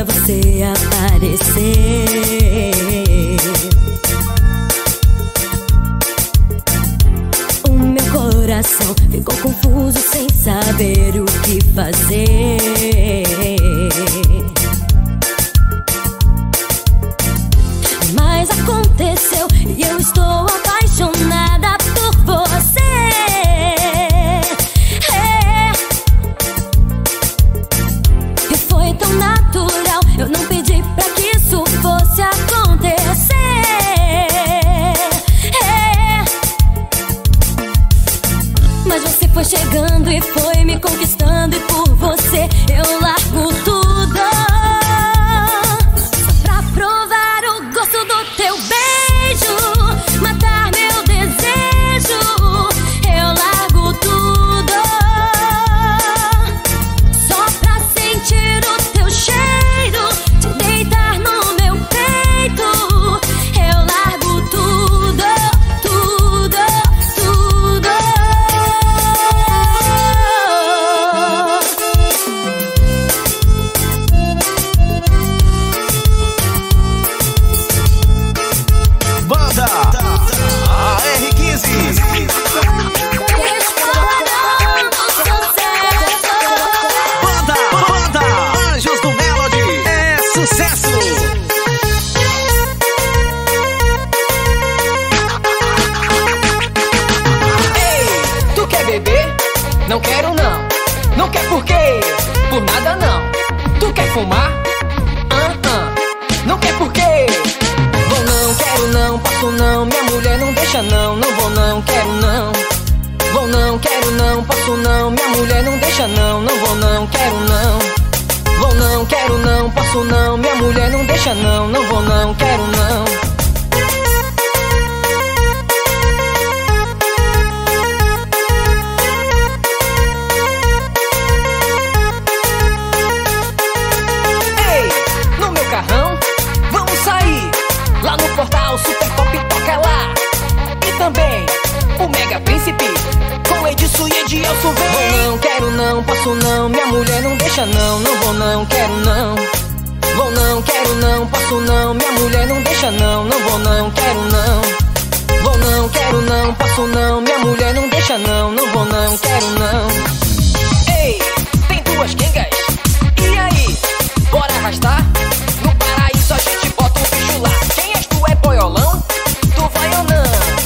dia você aparecer, o meu coração ficou confuso sem saber o que fazer. Mas aconteceu e eu estou apaixonada por você. E foi tão natural, eu não pedi pra que isso fosse acontecer. Mas você foi chegando e foi me conquistando, e por você eu largo tudo, só pra provar o gosto do teu beijo, matar meu desejo. Eu largo tudo só pra sentir o teu cheiro, te deitar no meu peito. Eu largo tudo, tudo, tudo. Banda AR15. Banda Anjos do Melody. É sucesso. Ei, tu quer beber? Não quero não. Não quer por quê? Por nada não. Tu quer fumar? Não quer por quê? Vou não, quero não, posso não, minha mulher não deixa não. Não vou não, quero não. Vou não, quero não, posso não, minha mulher não deixa não. Não vou não, quero não. Vou não, quero não, posso não, minha mulher não deixa não. Não vou não, quero não. No meu carrão, vamos sair lá no portal Super Pop, toca lá. E também o Mega Príncipe com Edson e Edilson vem. Vou não, quero não, posso não, minha mulher não deixa não. Não vou não, quero não. Vou não, quero não, posso não, minha mulher não deixa não. Não vou não, quero não. Vou não, quero não, posso não, minha mulher não deixa não. Não vou não, quero não. Ei, tem duas quengas, e aí? Bora arrastar? No paraíso a gente bota um bicho lá. Quem és tu, é boiolão? Tu vai ou não?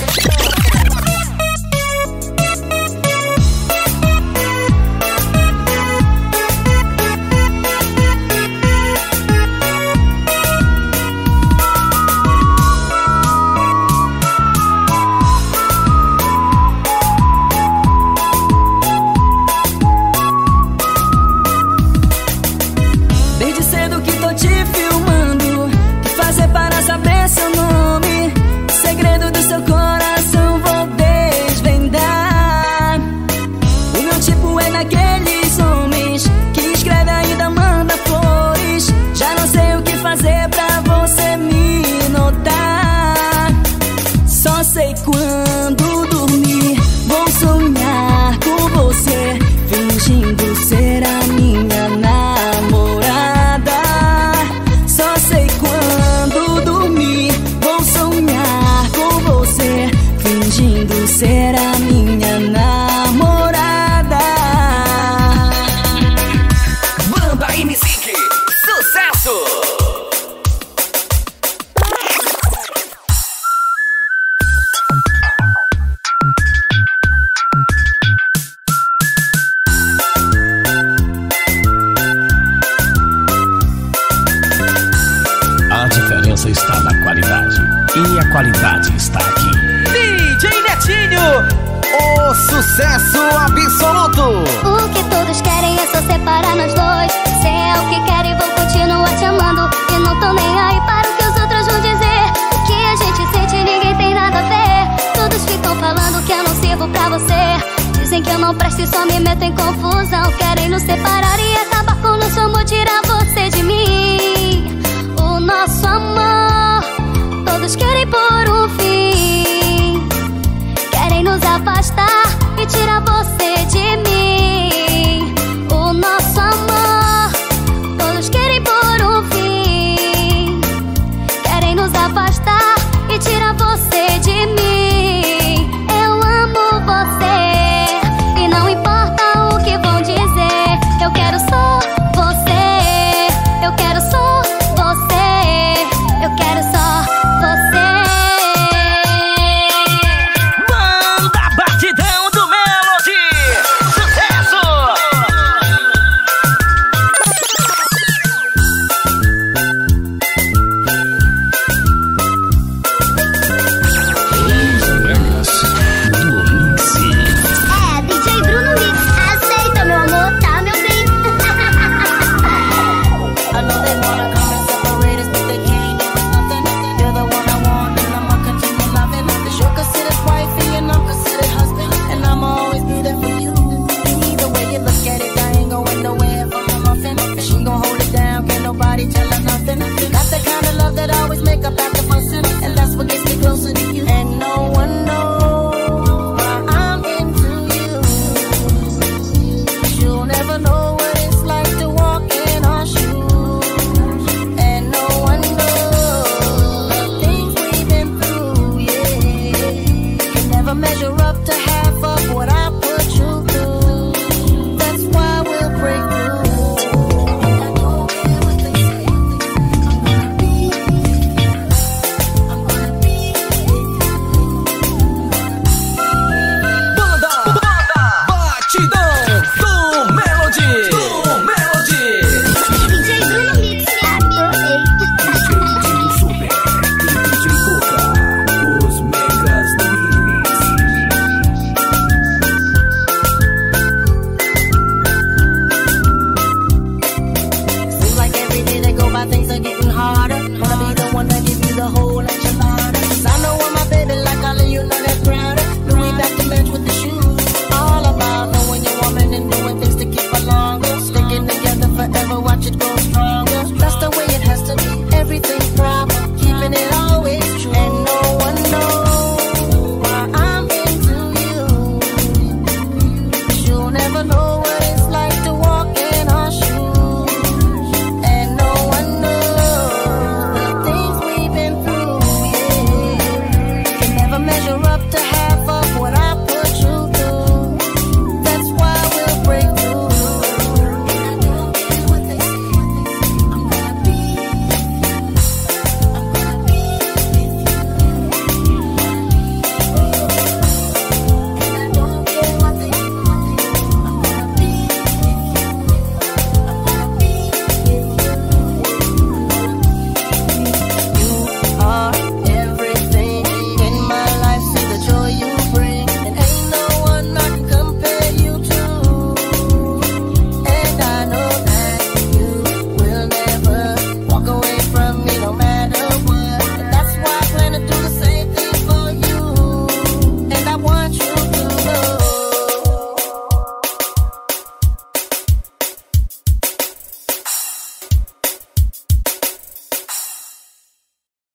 Desde cedo que tô te filmando, que fazer para saber seu nome, segredo do seu coração vou desvendar. O meu tipo é daqueles homens que escreve ainda manda flores. Já não sei o que fazer pra você me notar. Só sei quando dormir vou sonhar com você, fingindo ser a minha namorada. Só sei quando dormir vou sonhar com você, fingindo ser a minha namorada. Banda Music, sucesso! A diferença está na qualidade, e a qualidade está aqui. DJ Netinho, O sucesso absoluto. O que todos querem é só separar nós dois. Se é o que quero e vou continuar te amando, e não tô nem aí para o que os outros vão dizer. O que a gente sente ninguém tem nada a ver. Todos ficam falando que eu não sirvo pra você. Dizem que eu não presto e só me meto em confusão. Querem nos separar e acabar com o nosso amor, tirar você de mim. O nosso amor, todos querem pôr um fim. Querem nos afastar e tirar você de mim.